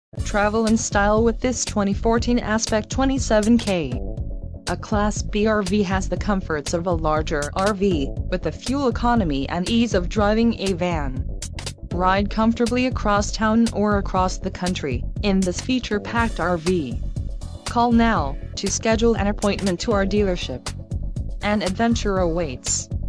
Travel in style with this 2014 Aspect 27K. A Class B RV has the comforts of a larger RV, with the fuel economy and ease of driving a van. Ride comfortably across town or across the country in this feature-packed RV. Call now to schedule an appointment to our dealership. An adventure awaits.